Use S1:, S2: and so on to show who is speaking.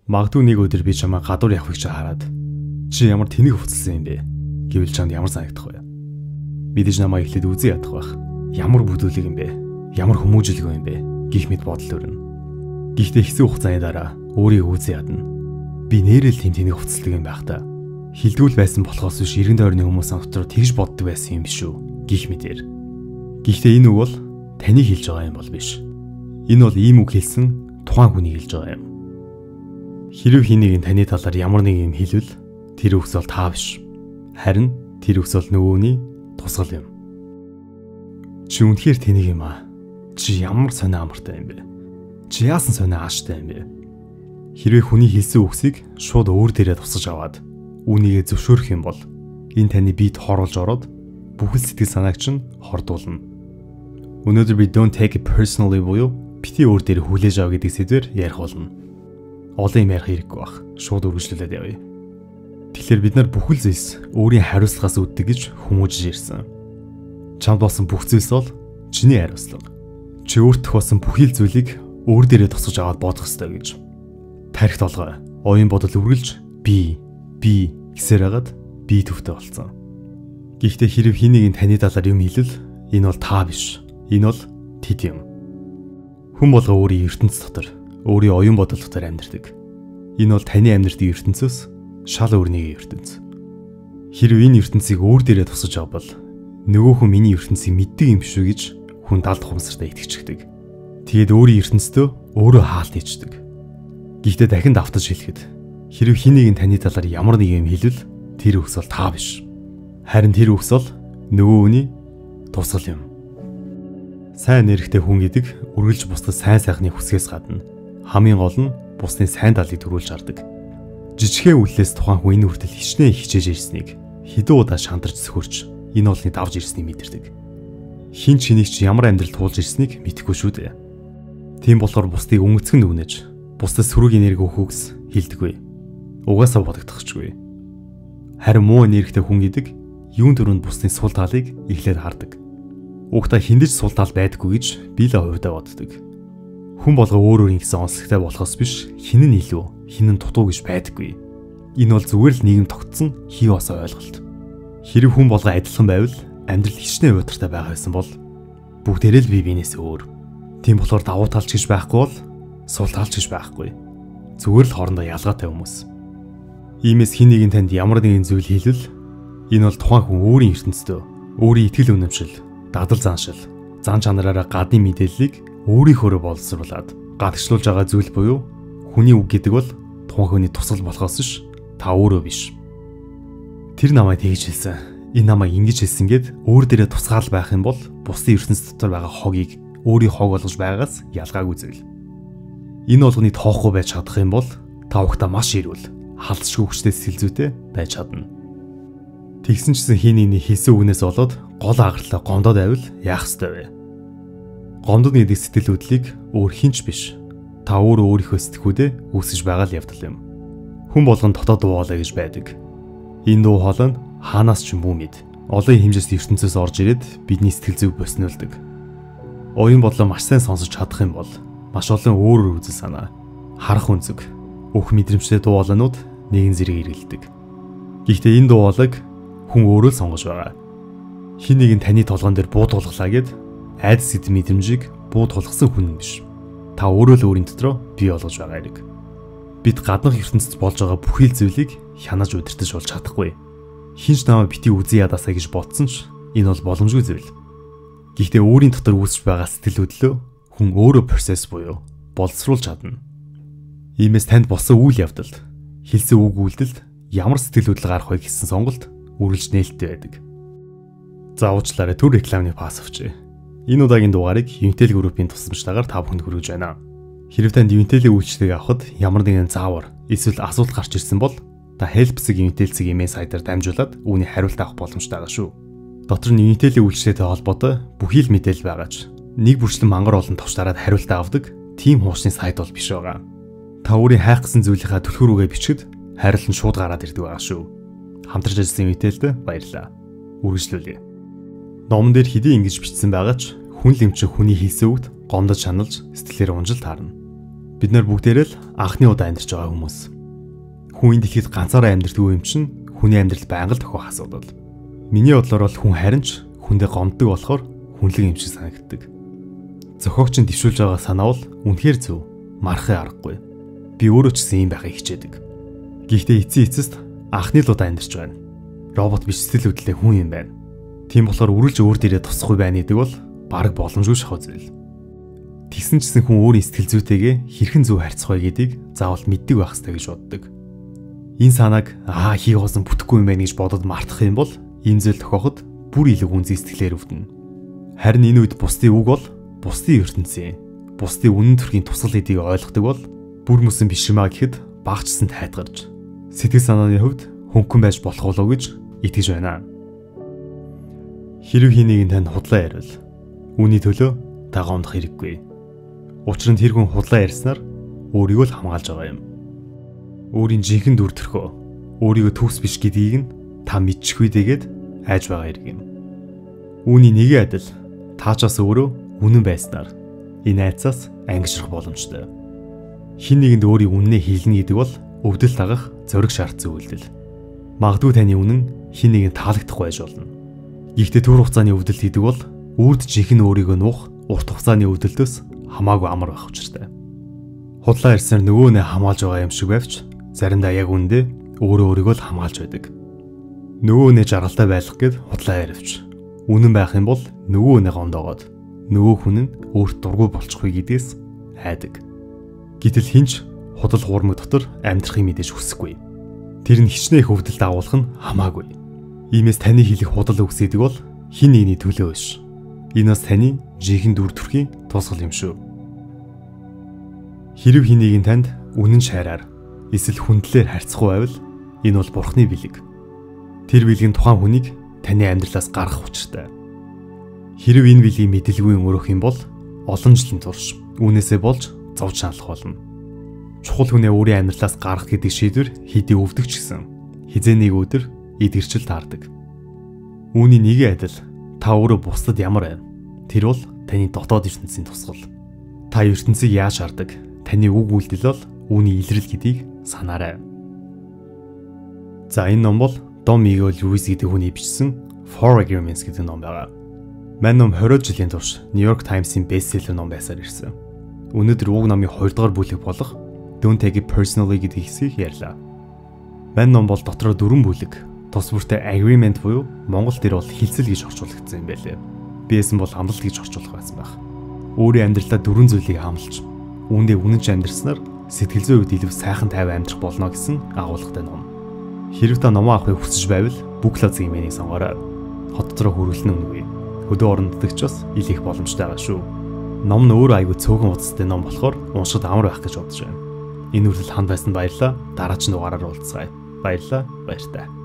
S1: Магадгүй нэг өдөр би чамаа гадуур явахыг хараад чи ямар тэнэг хувцсан юм бэ гэвэл чамд ямар санагдах вэ? Мэдээж намайг эхлээд үзий ядах байх. Ямар бүдүүлэг юм бэ? Ямар хүмүүжлэг юм бэ? Гэх мэт бодол төрнө. Гэхдээ хэсэг хугацааны дараа өөрийгөө үзий ядна. Би нэрэл тэнэг хувцалдаг юм байх та. Хилдгүүл байсан болохоос биш эргэн тойрны хүмүүс дотор тэгж боддог байсан юм биш үү? Гэх мэтэр. Гэхдээ энэ үг бол таны хэлж байгаа юм бол биш. Энэ бол ийм үг хэлсэн тухайн хүний хэлж байгаа юм. Хэрв хэнийг таны талаар ямар нэг юм хэлвэл тэр үгс бол та биш. Харин тэр үгс бол нөгөөний тусгал юм. Чи үнэхээр тэнийг юм аа. Чи ямар сонио амартай юм бэ? Чи яасан сонио ааштай юм бэ? Хэрвээ хүний хэлсэн үгсийг шууд өөр дээрээ тусгаж аваад үүнийгээ зөвшөөрөх юм бол энэ таны биед хоруулж ороод бүхэл сэтгэл санааг чинь хордуулна. Өнөөдөр би don't take it personally буюу бити өөр дээр хүлээж ав гэдэг сэдвээр ярих болно. Олон юм ярих хэрэггүй бах. Шууд үргэлжлүүлээд явъя. Тэгэхээр бид нар бүхэл зүйлс өөрийн хариуцлагаас үүддэг гэж хүмүүжиж ирсэн. Чамд болсон бүх зүйлс бол чиний хариуцлага. Чи өөртөө болсон бүхэл зүйлийг өөр дээрээ тусгаж аваад бодох ёстой гэж. Тархит толгой, оюун бодол үргэлж би гэсээр хагаад би төвтэй болсон. Гэхдээ хэрв хэнийг таны талаар юм хэлвэл энэ бол та биш. Энэ бол тэд юм. Хүн болго өөрийн ертөнц дотор, өөрийн оюун бодол дотор амьдардаг. Энэ бол таны амьдардаг ертөнцөөс шал өөр нэг ертөнц. Хэрв энэ ертөнцийг өөр дээрээ тусгаж авбал нөгөө хүн миний ертөнцийг мэддэг юм биш үү гэж хүн далд хумсартай итгэждэг. Тэгээд өөрийн ертөнцөө өөрөө хаалт хийждэг. Гэхдээ дахин давтаж хэлэхэд хэрв хэнийг таны талаар ямар нэг юм хэлвэл тэр үгс бол та биш. Харин тэр үгс бол нөгөө хүний тусгал юм. Сайн нэрхтээ хүн гэдэг үргэлж бусдад сайн сайхныг хүсгээс гадна хамгийн гол нь бусдын сайн талыг төрүүлж хардаг. Жижигхэн үйлээс тухайн хүн энэ хүртэл хичнээн хичээж ирснийг хэдэн удаа шантарч сөхөрч энэ олныг давж ирснийг мэдэрдэг. Хин ч хэнийг ч ямар амьдрал туулж ирснийг мэдэхгүй шүү дээ. Тийм болохоор бусдыг өнгөцгөн дүгнэж, бусдад сөрөг энерги өгөхөөс хилдэггүй. Угаасаа бодогдохчгүй. Харин муу энергитэй хүн гэдэг юун төрөнд бусдын сул талыг эхлээд хардаг. Угтаа хиндэж сул тал байдаггүй гэж би л хувьдаа боддог. Хүн болго өөр гэсэн онцлогтой болохоос биш хин нь илүү, хин нь дутуу гэж байдаггүй. Энэ бол зүгээр л нийгэм тогтсон хий осоо ойлголт. Хэрэг хүн болго адилхан байвал амьдрал хичнээн уйтартай байгаа байсан бол бүгдээрээ л бие биенээс өөр. Тийм болохоор давуу талч гэж байхгүй бол сул талч гэж байхгүй. Зүгээр л хоорондоо ялгаатай хүмүүс. Иймээс хин нэгэн танд ямар нэгэн зүйл хэлвэл энэ бол тухайн хүн өөрийн ертөнцөө, өөрийн итгэл үнэмшил, дадал заншил, зан чанараараа гадны мэдээллийг өөрийнхөөрөө боловсруулад гадагшлуулж байгаа зүйл буюу хүний үг гэдэг бол тухайн хүний тусгал болохоос биш та өөрөө биш. Тэр намайг тэгж хэлсэн. Энэ намайг ингэж хэлсэн гэд өөр дээрээ тусгаал байх юм бол бусдын ертөнц дотор байгаа хогийг өөрийн хог болгож байгаагаас ялгаагүй зүйл. Энэ болгоныг тоохгүй байж чадах юм бол та ухта маш ирүүл, халдшгүй хүчтэй сэтгэл зүйтэй байж чадна. Тэгсэн чсэн хийнийний хэлсэн үгнээс болоод гол агарлаа гомдоод байвал яах ёстой вэ? Гомдод гэдэг сэтгэл хөдлөлийг өөр хинч биш. Та өөрөө өөрийнхөө сэтгхүүдэд үүсгэж байгаа л явдал юм. Хүн болгон дотоод дуу хоолой гэж байдаг. Энэ дуу хоолой нь хаанаас ч юм мэд. Олон хэмжээст ертөнцөөс орж ирээд бидний сэтгэл зүйг боснуулдаг. Оюун бодлоо маш сайн сонсож чадах юм бол маш олон өөр үзэл санаа, харах үнцэг, өөх мэдрэмжтэй дуу хоолойнууд нэгэн зэрэг эргэлдэг. Гэхдээ энэ дуу хоолойг хүн өөрөө л сонгож байгаа. Хин нэгэн таны толгоон дээр буу тулглаа гэд айдас сэт мэдрэмжийг буу тулгсан хүн биш. Та өөрөө л өөрийн дотроо бий болгож байгаа хэрэг. Бид гаднах ертөнцид болж байгаа бүхэл зүйлийг хянаж удирдах болж чадахгүй. Хинч намайг бити үзий ядаасаа гэж бодсон ч энэ бол боломжгүй зүйл. Гэхдээ өөрийн дотор үүсэж байгаа сэтгэл хөдлөлөө хүн өөрөө процесс буюу боловсруулж чадна. Иймээс танд болсон үйл явдалд, хэлсэн үг үйлдэлд ямар сэтгэл хөдлөл гарах вэ гэсэн сонголт үргэлж нээлттэй байдаг. За уучлаарай түр рекламны пас авчээ. Энэ удаагийн дугаарыг Unitel Group-ийн тусламжтайгаар та бүхэнд хүргэж байна. Хэрв танд Unitel-ийн үйлчлэгийг авахд ямар нэгэн заавар эсвэл асуулт гарч ирсэн бол та help.Unitel имэйл сайтаар дамжуулаад үүний хариулт авах боломжтой байгаа шүү. Дотор нь Unitel-ийн үйлчлэгтэй холбоотой бүхий л мэдээлэл байгаач нэг бүрчлэн мангар олон товчдараад хариулт авдаг тийм хуучны сайт бол биш байгаа. Та өөрийн хайх гэсэн зүйлийнхаа түлхүүрүүгээ бичгэд хариулт нь шууд гараад ирдэг байгаа шүү. Хамтарч ажилласан Unitel-д баярлалаа. Үргэлжлүүлье. Номон дээр хэдий ингэж бичсэн байгаа ч хүн л эмч хүний хийсэн үгт гомдож шаналж сэтгэлээр унжил таарна. Бид нар бүгдээрээ л анхны удаа амьдарч байгаа хүмүүс. Хүн энд ихэд ганцаараа амьдэрдгүй юм чинь хүний амьдрал байнга л тохиох асуудал. Миний бодлоор бол хүн харин ч хүндээ гомддог болохоор хүнлэг юм шиг санагддаг. Зохиогч нь дэвшүүлж байгаа санаа бол үнэхээр зөв. Марахын аргагүй. Би өөрөө ч гэсэн юм байхыг хичээдэг. Гэхдээ эцсийн эцэст анхны л удаа амьдарч байна. Робот биш сэтгэл хөдлөлтэй хүн юм байна. Тийм болохоор үргэлж өөр дээрээ тусахгүй байна гэдэг бол бараг боломжгүй шахуу зүйл. Тэгсэн чсэн хүн өөрийн сэтгэл зүйтэйгээ хэрхэн зөв харьцах вэ гэдгийг заавал мэддэг байх хэрэгтэй гэж боддог. Энэ санааг хий хоосон бүтэхгүй юм байна гэж бодод мартах юм бол энэ зүйл тохиоход бүр илүү үнзий сэтгэлээр өвдөнө. Харин энэ үед бусдын үг бол бусдын ертөнцийн, бусдын үнэн төрхийн тусгал гэдгийг ойлгодог бол бүр мөсөн биш юмаа гэхэд багчсан тайтгарч сэтгэл санааны хувьд хөнгөн байж болох болов гэж итгэж байна. Хэрв хэнийг танд худлаа ярил. Үүний төлөө та гомдох хэрэггүй. Учир нь тэр хүн худлаа ярьснаар өөрийгөө л хамгаалж байгаа юм. Өөрийн жинхэнэ дүр төрхөө өөрийгөө төгс биш гэдгийг нь та мэдчихвэ дэгээд айж байгаа хэрэг юм. Үүний нэгэн адил таачаас өөрөө үнэн байснаар энэ айцаас ангижрах боломжтой. Хин нэгэнд өөрийн үннээ хэлнэ гэдэг бол өвдөл дагах зориг шаардсан үйлдэл. Магадгүй таны үнэн хин нэгэнд таалагдахгүй байж болно. Гэхдээ төр хугацааны өвдөл гэдэг бол үрд жинхэнэ өөрийгөө нуух урт хугацааны өвдөлтөөс хамаагүй амар байх учиртай. Худлаа ярьснаар нөгөө нэ хамгаалж байгаа юм шиг байвч заримдаа яг үндэ өөрийгөө л хамгаалж байдаг. Нөгөө нэ жаргалтай байх гээд худлаа яривч. Үнэн байх юм бол нөгөө нэ гондоогоод нөгөө хүн нь өөрт дургүй болчихгүй гэдгээс айдаг. Гэтэл хинч худал хуурмаг дотор амьдрахыг мэдээж хүсэхгүй. Тэр нь хичнээн их өвдөлт агуулах нь хамаагүй. Иймээс таны хэлэх худал үгс гэдэг бол хин нэгний төлөө биш. Энэ бас таны жинхэнэ дүр төрхийн тусгал юм шүү. Хэрв хин нэгийн танд үнэн шаараар эсвэл хүндлээр харьцахгүй байвал энэ бол бурхны бэлэг. Тэр бэлэг нь тухайн хүнийг таны амьдралаас гаргах учиртай. Хэрв энэ бэлгийг мэдэлгүй өнгөрөх юм бол олон жилийн турш үүнээсээ болж зовж шаналх болно. Чухал хүнээ өөрийн амьдралаас гаргах гэдэг шийдвэр хэдий өвдөг ч гэсэн хизээ нэг өдөр эдгэрчл таардаг. Үүний нэгэн адил та өөрөө бусдад ямар байна? Тэр бол таны дотоод ертөнцийн тусгал. Та ертөнцийг яаж хардаг? Таны үг үйлдэл бол үүний илрэл гэдгийг санаарай. За энэ ном бол Дон Мигель Руис гэдэг хүний бичсэн Four Agreements гэдэг ном байгаа. Мань ном 20 жилийн турш New York Times-ийн бестселлер ном байсаар ирсэн. Өнөөдөр уг номын 2 дугаар бүлэг болох Don't Take It Personally гэдэг хэсгийг ярьлаа. Мань ном бол дотроо 4 бүлэг тус бүртээ agreement буюу Монгол дээр бол хилцэл гэж орчуулагдсан юм байлээ. Биэсэн бол амлалт гэж орчуулах байсан байх. Өөрийн амьдралаа 4 зүйлийг хамлж, үүндээ үнэнч амьдрснаар сэтгэл зүйн үед илүү сайхан тайван амьдрах болно гэсэн агуулгатай ном. Хэрв та номоо авахыг хүсэж байвал Book-Laz-ийн мэнийг сонгоорой. Хот дотроо хөрвөлнө үнэгүй. Хөдөө оронддогч бас ил их боломжтой байгаа шүү. Ном нь өөрөө аягүй цөөхөн утастай ном болохоор уншихад амар байх гэж бодож байна. Энэ үртэл ханд байсан баярлалаа. Дараач дугаараар уулзъя. Баярлалаа. Баяртай.